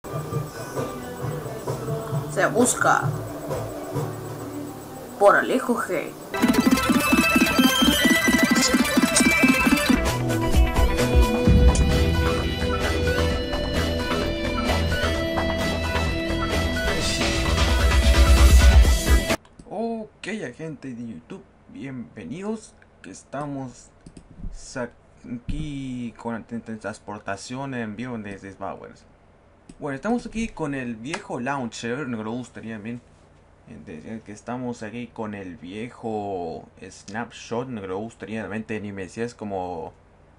Se busca por Alejo G. Ok, gente de YouTube, bienvenidos. Que estamos aquí con la transportación en vivo desde Bowers. Bueno, estamos aquí con el viejo launcher, me gustaría bien. Que estamos aquí con el viejo snapshot, me gustaría realmente ni me decías como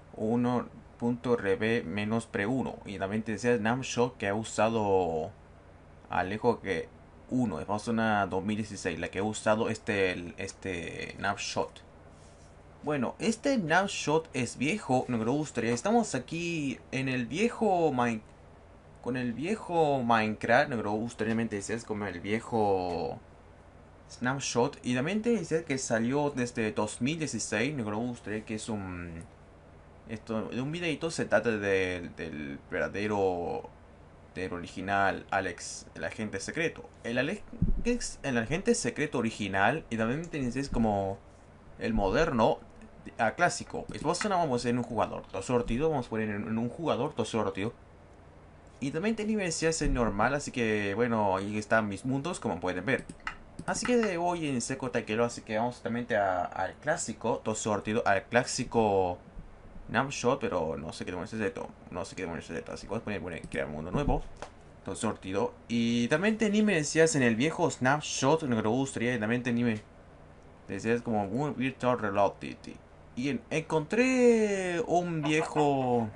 1.rb-pre1 y realmente decía snapshot que ha usado Alejo que 1, es una 2016, la que he usado este snapshot. Bueno, este snapshot es viejo, no me gustaría. Estamos aquí en el viejo con el viejo Minecraft, no me gustaría decir es como el viejo snapshot. Y también te decía que salió desde 2016, no me gustaría que es de un videito se trata del verdadero del original Alex, el agente secreto. El agente secreto original y también es como el moderno a clásico. Vamos a en un jugador todo sortido, vamos a poner en un jugador todo sortido. Y también tenía versiones en normal, así que bueno, ahí están mis mundos como pueden ver. Así que de hoy en seco taquero, así que vamos justamente al clásico, todo sortido, al clásico Snapshot, pero no sé qué demonios es esto. No sé qué demonios es esto. Así que vamos a poner crear un mundo nuevo. Todo sortido. Y también te me decías en el viejo Snapshot, lo que me gustaría. Y también te me decías como un Virtual Reality. Y encontré un viejo.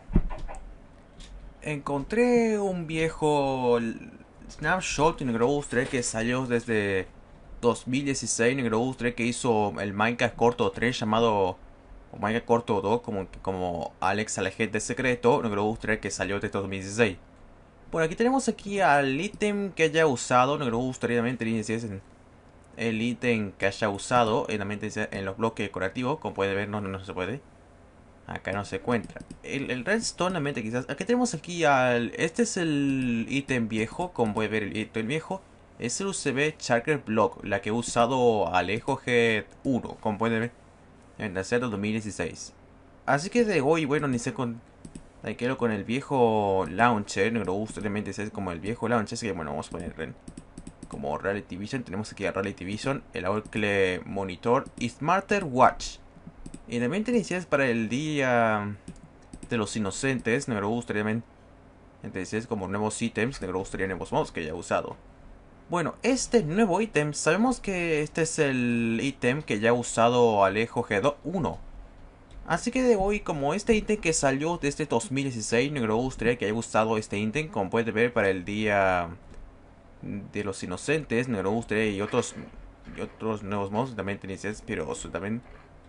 Encontré un viejo Snapshot en Growster que salió desde 2016 en Growster que hizo el Minecraft Corto 3 llamado o Minecraft Corto 2 como Alex al agente secreto en Growster que salió desde 2016. Bueno, aquí tenemos aquí al ítem que haya usado, no me gustaría también tener el ítem que haya usado en los bloques decorativos, como puede ver no se puede. Acá no se encuentra. El redstone, realmente quizás. Aquí tenemos aquí al. Este es el ítem viejo. Como puede ver, el ítem viejo es el UCB Charger Block. La que he usado Alejo G1. Como puede ver. En la serie 2016. Así que de hoy, bueno, ni sé con. Ahí quedo con el viejo launcher. No me gusta realmente es como el viejo launcher. Así que bueno, vamos a poner como Reality Vision. Tenemos aquí a Reality Vision. El Oracle Monitor y Smarter Watch. Y también te inicias para el día de los inocentes. Me gustaría también. Entonces, como nuevos ítems. Me gustaría nuevos mods que ya he usado. Bueno, este nuevo ítem. Sabemos que este es el ítem que ya ha usado Alejo G1. Así que de hoy, como este ítem que salió desde 2016, me gustaría que haya usado este ítem. Como puedes ver, para el día de los inocentes. Me gustaría y otros nuevos mods. También te inicias, pero también.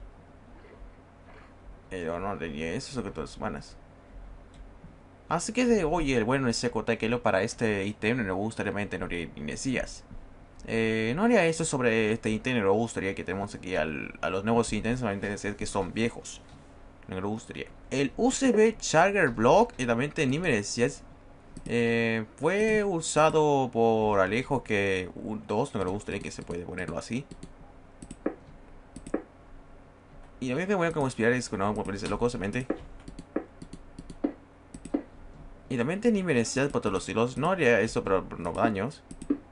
No tenía eso, son que todas semanas. Así que de hoy el bueno ese Kotakelo para este ítem no me gustaría no haría inicias. No haría eso sobre este ítem, no me gustaría que tenemos aquí a los nuevos ítems, solamente decir que son viejos. No me gustaría. El UCB Charger Block, y también ni me decías, fue usado por Alejo que un 2, no me gustaría que se puede ponerlo así. Y a mí me voy a como inspirar es que no me parece loco, semente. Y también ni merecías por todos los hilos. No haría eso, pero no daños.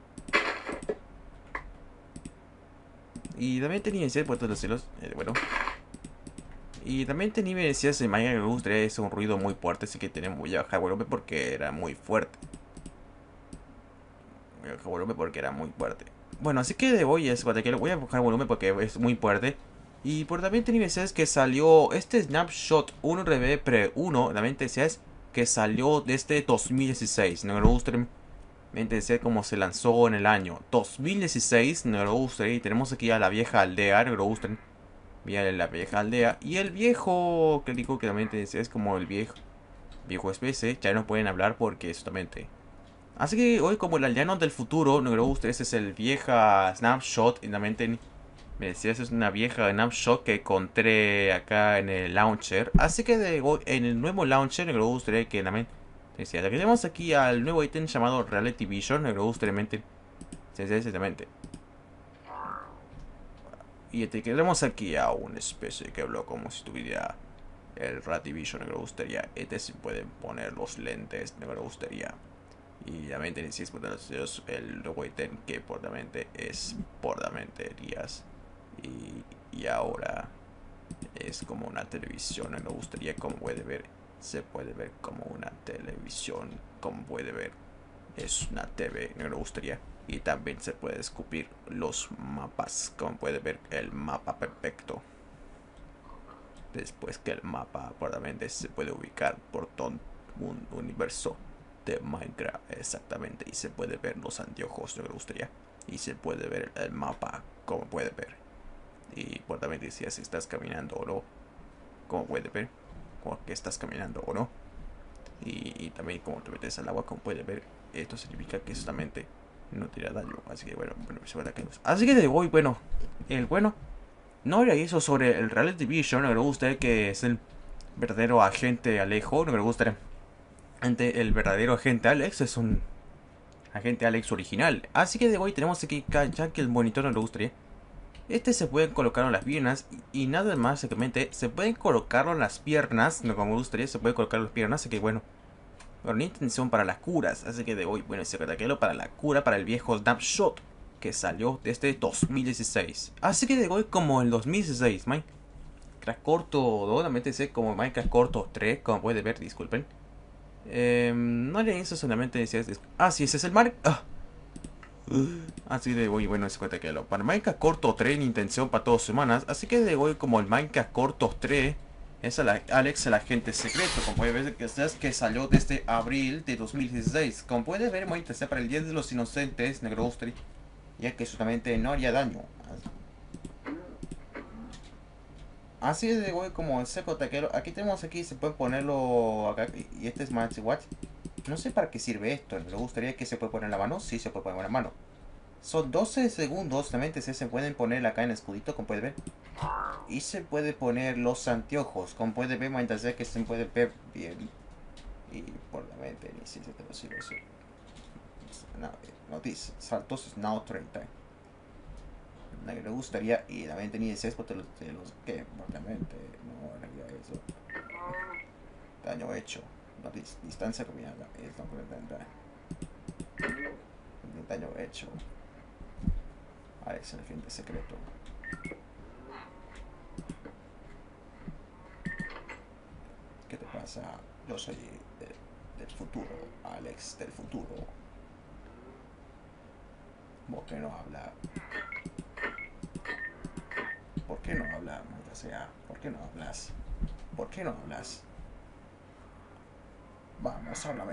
Y también tenía merecías por todos los hilos. Bueno. Y también tenía merecías en Minecraft que me gustaría es un ruido muy fuerte. Así que voy a bajar volumen porque era muy fuerte. Voy a bajar volumen porque era muy fuerte. Bueno, así que de hoy es que voy a bajar volumen porque es muy fuerte. Y por también tenía merecías que salió este Snapshot 1RB Pre 1. También te decías que salió desde 2016. No me gustaría decir cómo se lanzó en el año 2016. Neurobuster. Y tenemos aquí a la vieja aldea. Neurobuster. Mira la vieja aldea. Y el viejo clérigo que también es como el viejo especie. Ya no pueden hablar porque justamente. Así que hoy como el aldeano del futuro. Neurobuster. Ese es el vieja snapshot. Y también me decías es una vieja snapshot que encontré acá en el launcher. Así que en el nuevo launcher. Neurobuster que también Decía, aquí tenemos aquí al nuevo ítem llamado Reality Vision, me gusta realmente. Sí, exactamente. Y te queremos aquí a una especie que habló como si tuviera el Reality Vision, me gustaría. Este sí pueden poner los lentes, me gustaría. Y realmente si es por el nuevo ítem que por la mente es por la mente Díaz. Y ahora es como una televisión, me gustaría, como puede ver, se puede ver como una televisión, como puede ver, es una TV, me gustaría. Y también se puede escupir los mapas, como puede ver el mapa perfecto. Después que el mapa probablemente se puede ubicar por todo un universo de Minecraft exactamente. Y se puede ver los anteojos, me gustaría. Y se puede ver el mapa, como puede ver. Y probablemente decía si estás caminando o no, como puede ver, como que estás caminando o no. Y también como te metes al agua, como puede ver, esto significa que solamente no tira daño. Así que bueno, así que de hoy, bueno, el bueno, no era eso sobre el Reality Vision, no me gusta que es el verdadero agente Alejo, no me gusta el verdadero agente Alex, es un agente Alex original. Así que de hoy tenemos aquí ya que el monitor no me gustaría. Este se pueden colocar en las piernas y nada más simplemente se pueden colocarlo en las piernas, no como me gustaría, se puede colocar en las piernas, así que bueno. Pero una intención para las curas, así que de hoy, bueno, se ataquelo para la cura para el viejo Snapshot que salió desde 2016. Así que de hoy como el 2016, Minecraft Corto 2, realmente sé como Minecraft Corto 3, como puede ver, disculpen. No le hizo solamente decía, sí, ese es el Mar. Así de hoy, bueno, se cuenta que lo para Minecraft Corto 3 en intención para 2 semanas. Así que de hoy como el Minecraft Corto 3 es Alex el agente secreto. Como puede ver que salió desde abril de 2016. Como puede ver, muy interesante para el Día de los Inocentes, Negrostri, ya que solamente no haría daño. Así de hoy como el seco taquero. Aquí tenemos aquí, se puede ponerlo acá. Y este es Maxi Watch. No sé para qué sirve esto. Me gustaría que se puede poner en la mano. Sí, se puede poner en la mano. Son 12 segundos, también se pueden poner acá en el escudito, como puede ver. Y se puede poner los anteojos, como puede ver, mientras que se puede ver bien. Y por la mente, ni si se te lo sirve. No, no dice, saltos now 30. Me gustaría, y la mente ni dice, porque los que, por la mente, no haría eso. Daño hecho, no dice, distancia combinada, es no puede daño hecho. Alex, el agente secreto. ¿Qué te pasa? Yo soy del futuro, Alex del futuro. ¿Por qué no habla? ¿Por qué no habla, maldita sea? ¿Por qué no hablas? ¿Por qué no hablas? Vamos, háblame.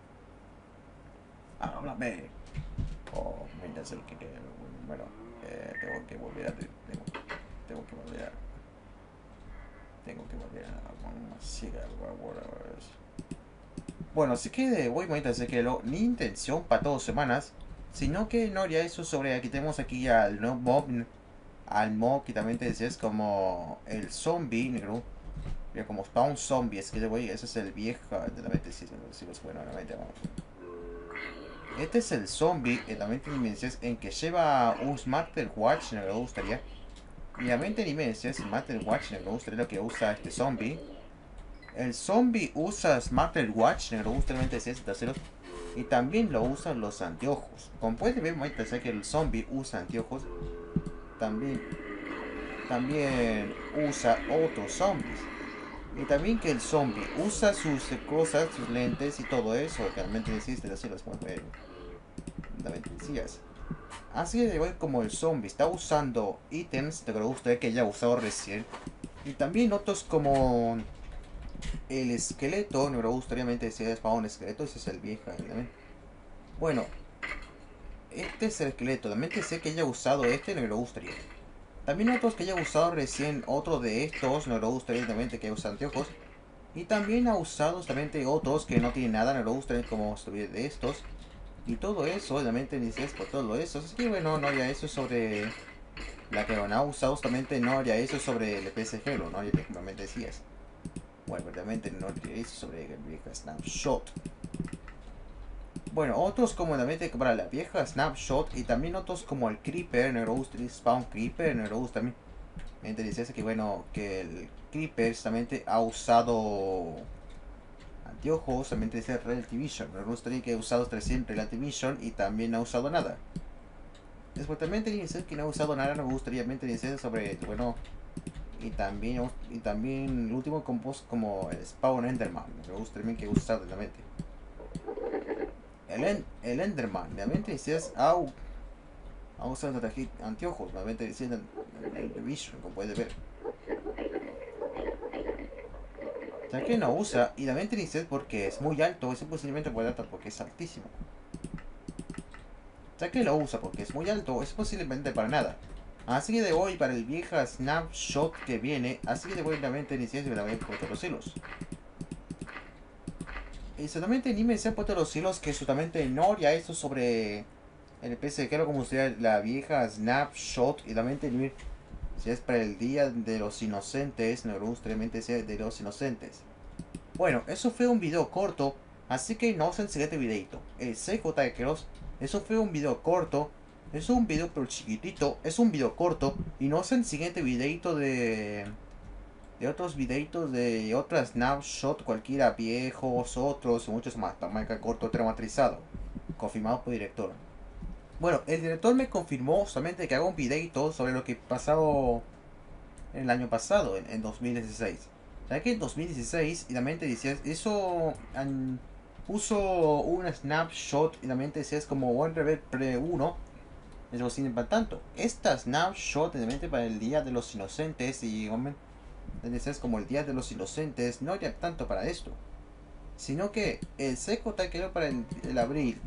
Háblame. Oh, mientras el que... Bueno, tengo que volver a... Tengo que volver a... Tengo que volver a... Bueno, así que voy mientras que ni intención para 2 semanas, sino que no haría eso sobre... Aquí tenemos aquí al no mob, al mob que también te decías como el zombie negro. Mira, como spawn zombie, es que ese es el viejo de la mente, si es bueno, la mente, vamos. Este es el zombie, también tiene dimensiones en que lleva un smartwatch, me gustaría. Y la mente dimensiones, smartwatch, me gustaría lo que usa este zombie. El zombie usa smartwatch, me gusta realmente es terceros. Y también lo usan los anteojos. Como pueden ver, muy interesante que el zombie usa anteojos. También usa otros zombies. Y también que el zombie usa sus cosas, sus lentes y todo eso. Que realmente existe, así los pueden ver. Decías. Así de igual como el zombie está usando ítems de que le gusta que haya usado recién. Y también otros como el esqueleto. Me gustaría decir para un esqueleto. Ese es el viejo. Bueno, este es el esqueleto. También que sé que haya usado este. Me gustaría. También otros que haya usado recién otro de estos. Me gustaría también que usa anteojos. Y también ha usado también otros que no tienen nada. Me gustaría como subir de estos. Y todo eso, obviamente dices por todo eso. Así que bueno, no haría eso sobre la que van a usar justamente, no haría eso sobre el PSG, no haría como me decías. Bueno, verdaderamente no haría eso sobre el viejo Snapshot. Bueno, otros como para la vieja Snapshot y también otros como el Creeper, Neurous Spawn Creeper, Neurous también. Me interesa que bueno, que el Creeper justamente ha usado anteojos, justamente dice Relativision. Neurous también que ha usado 300 Relativision y también no ha usado nada. Después también tenía que no ha usado nada, no me gustaría decir sobre, bueno, y también el último compost como el Spawn Enderman. Me gusta también que he usado la mente. El Enderman, realmente dices, ha usado anteojos, realmente diciendo el Vision, como puede ver. Ya que no usa, y realmente dices porque es muy alto, es posiblemente por alto porque es altísimo. Ya que lo usa porque es muy alto, es posiblemente para nada. Así que de hoy, para el vieja Snapshot que viene, así que de hoy realmente iniciar y me la voy a poner los hilos. Y solamente ni me se han puesto los hilos que solamente no haría esto sobre el PC, que era como usted la vieja Snapshot y realmente ni si es para el día de los inocentes, no realmente sea de los inocentes. Bueno, eso fue un video corto, así que no se el siguiente videito. El CJ Keros, eso fue un video corto, es un video pero chiquitito, es un video corto y no se el siguiente videito de otros videitos de otras snapshot cualquiera viejos, otros y muchos más. Tamaño corto traumatizado. Confirmado por director. Bueno, el director me confirmó solamente que haga un videito sobre lo que pasado el año pasado, en 2016. Ya que en 2016, y la mente decía, eso puso una snapshot y la mente decía es como One Rebel Pre 1. Eso sin para tanto. Esta snapshot de mente para el Día de los Inocentes y es como el Día de los Inocentes, no era tanto para esto, sino que el seco taquero para el abril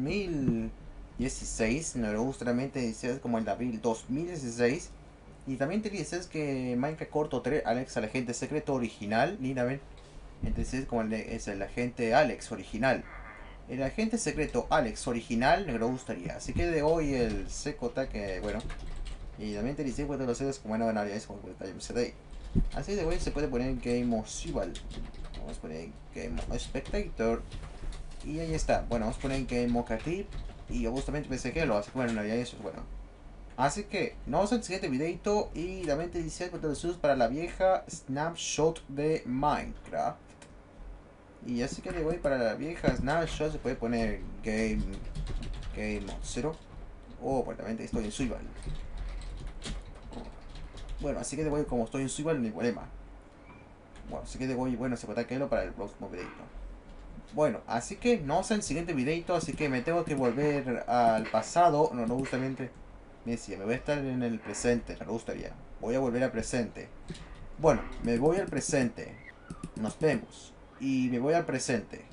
2016, no lo realmente dice como el abril 2016, y también te dices que Minecraft Corto 3 Alex al agente secreto original, mira ven, entonces como es el agente Alex original. El agente secreto Alex original me lo gustaría, así que de hoy el seco que bueno, y también te dice cuando los cedos como no van es como el CD. Así de hoy se puede poner Game of Civil. Vamos a poner Game of Spectator. Y ahí está. Bueno, vamos a poner Game of Creative. Y justamente pensé que lo hace. Bueno, no, ya eso es bueno. Así que nos vemos en el siguiente videito. Y también te dice para la vieja Snapshot de Minecraft. Y así que de hoy para la vieja Snapshot se puede poner Game of Zero. O pues también estoy en Survival. Bueno, así que de hoy como estoy en Survival no hay problema. Bueno, así que de hoy, bueno, se puede quedarlo para el próximo videito. Bueno, así que no sé el siguiente videito, así que me tengo que volver al pasado. No, justamente me decía, me voy a estar en el presente, no me gustaría. Voy a volver al presente. Bueno, me voy al presente. Nos vemos. Y me voy al presente.